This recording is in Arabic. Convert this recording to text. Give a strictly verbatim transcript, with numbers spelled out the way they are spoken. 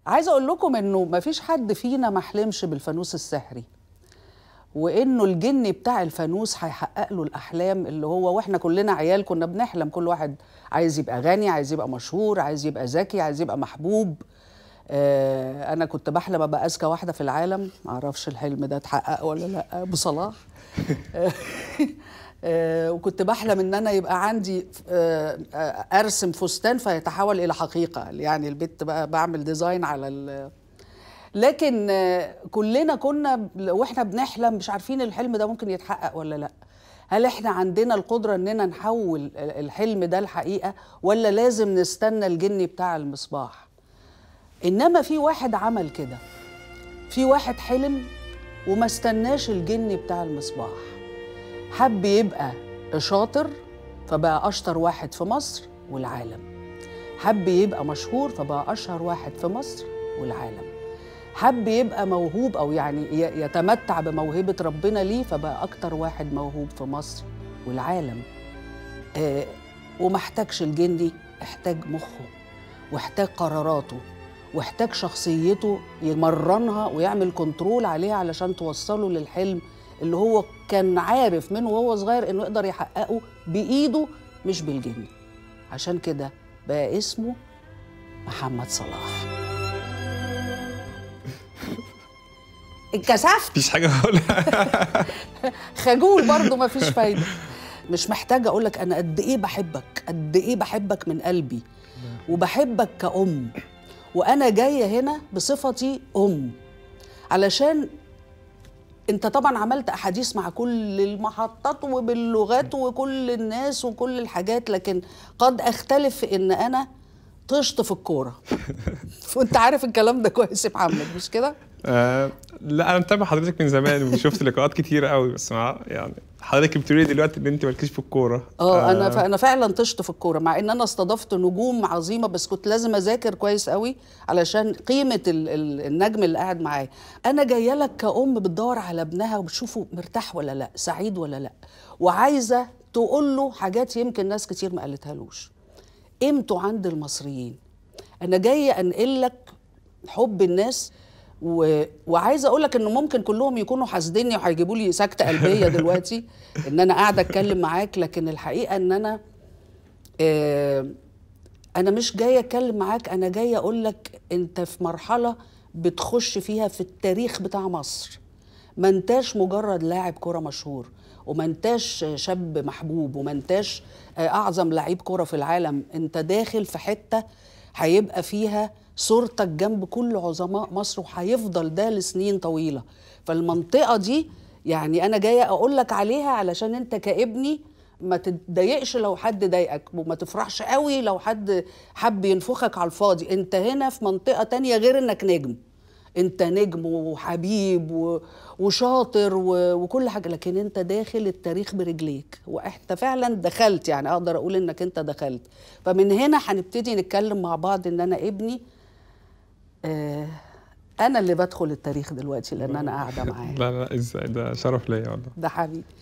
عايزه اقول لكم انه ما فيش حد فينا ما حلمش بالفانوس السحري، وانه الجن بتاع الفانوس هيحقق له الاحلام اللي هو، واحنا كلنا عيال كنا بنحلم، كل واحد عايز يبقى غني، عايز يبقى مشهور، عايز يبقى ذكي، عايز يبقى محبوب. آه انا كنت بحلم ابقى اذكى واحده في العالم، معرفش الحلم ده اتحقق ولا لا ابو صلاح. آه وكنت بحلم ان انا يبقى عندي آه ارسم فستان فيتحول الى حقيقه، يعني البيت بقى بعمل ديزاين على ال لكن كلنا كنا واحنا بنحلم مش عارفين الحلم ده ممكن يتحقق ولا لا. هل احنا عندنا القدرة اننا نحول الحلم ده لحقيقة، ولا لازم نستنى الجن بتاع المصباح؟ انما في واحد عمل كده، في واحد حلم وما استناش الجن بتاع المصباح، حب يبقى شاطر فبقى اشطر واحد في مصر والعالم، حب يبقى مشهور فبقى اشهر واحد في مصر والعالم، حب يبقى موهوب أو يعني يتمتع بموهبة ربنا ليه فبقى أكتر واحد موهوب في مصر والعالم. آه وما احتاجش الجندي، احتاج مخه واحتاج قراراته واحتاج شخصيته يمرنها ويعمل كنترول عليها علشان توصله للحلم اللي هو كان عارف من وهو صغير إنه يقدر يحققه بإيده مش بالجن. عشان كده بقى اسمه محمد صلاح. اتكسفت؟ مفيش حاجه اقولها. خجول برضه مفيش فايده. مش محتاجه اقول لك انا قد ايه بحبك، قد ايه بحبك من قلبي، وبحبك كأم، وانا جايه هنا بصفتي ام، علشان انت طبعا عملت احاديث مع كل المحطات وباللغات وكل الناس وكل الحاجات، لكن قد اختلف في ان انا طشت في الكوره. وانت عارف الكلام ده كويس يا محمد، مش كده؟ آه لا، انا متابع حضرتك من زمان وشفت لقاءات كتيره قوي، بس مع يعني حضرتك بتقولي دلوقتي ان انت مالكيش في الكوره. اه انا انا فعلا طشت في الكوره، مع ان انا استضفت نجوم عظيمه، بس كنت لازم اذاكر كويس قوي علشان قيمه ال ال النجم اللي قاعد معايا. انا جايه لك كأم بتدور على ابنها وبتشوفه مرتاح ولا لا، سعيد ولا لا، وعايزه تقول له حاجات يمكن ناس كتير ما قالتهالوش، قيمته عند المصريين. انا جايه انقل لك حب الناس، و... وعايزه اقول لك انه ممكن كلهم يكونوا حاسديني وهيجيبوا لي سكته قلبيه دلوقتي ان انا قاعده اتكلم معاك، لكن الحقيقه ان انا آه انا مش جايه اتكلم معاك، انا جايه اقول لك انت في مرحله بتخش فيها في التاريخ بتاع مصر. ما انتاش مجرد لاعب كره مشهور، وما انتاش شاب محبوب، وما انتاش اعظم لعيب كره في العالم، انت داخل في حته هيبقى فيها صورتك جنب كل عظماء مصر، وهيفضل ده لسنين طويله. فالمنطقه دي يعني انا جايه اقول لك عليها علشان انت كابني ما تتضايقش لو حد ضايقك، وما تفرحش قوي لو حد حب ينفخك على الفاضي. انت هنا في منطقه تانية غير انك نجم، انت نجم وحبيب وشاطر وكل حاجه، لكن انت داخل التاريخ برجليك، وانت فعلا دخلت، يعني اقدر اقول انك انت دخلت. فمن هنا هنبتدي نتكلم مع بعض ان انا ابني آه انا اللي بدخل التاريخ دلوقتي لان انا قاعده معاه. لا لا ازاي، ده شرف ليا والله. ده حبيبي.